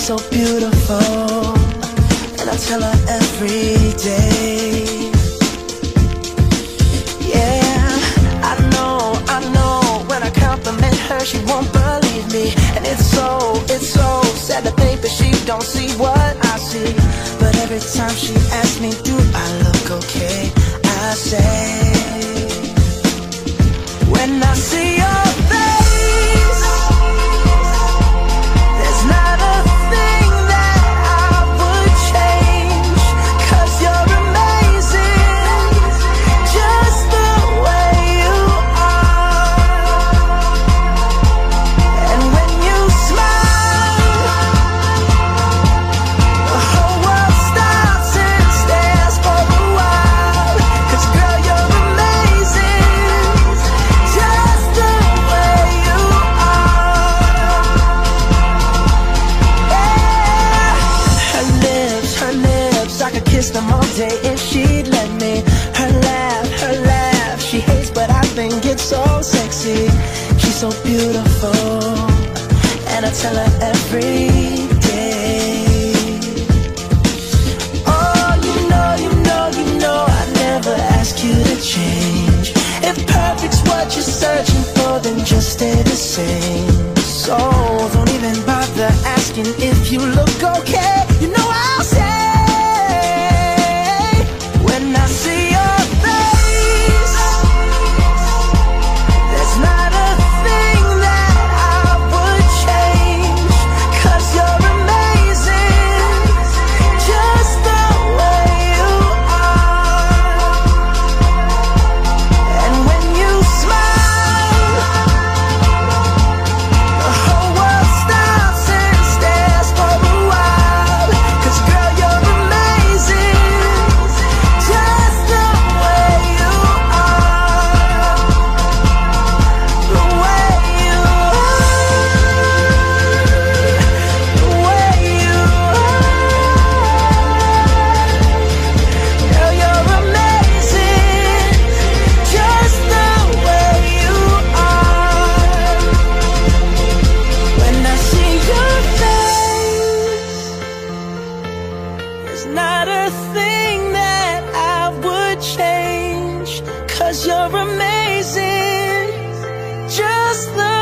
so beautiful, and I tell her every day. Yeah, I know, when I compliment her, she won't believe me. And it's so sad to think that she don't see what I see. But every time she asks me, do I look okay, I say, when I see your face, there's not a thing that I would change, 'cause you're amazing, just the way you are. And when you smile, the whole world stops and stares for a while. 'Cause girl, you're amazing, just the way you are. Yeah. Her lips, I could kiss them all day if she'd let me. Her laugh, she hates but I think it's so sexy. She's so beautiful, and I tell her every day. Oh, you know, I never ask you to change. If perfect's what you're searching for, then just stay the same. So don't even bother asking if you look okay. You know I'll say, when I see your face, there's not a thing that I would change, 'cause you're amazing, just the way you are. And when you smile, the whole world stops and stares for a while. 'Cause girl, you're amazing, just the way you are. The way you are, the way you are. Girl, you're amazing, just the way you are. When I see your face, there's not a thing that I would change, 'cause you're amazing, just the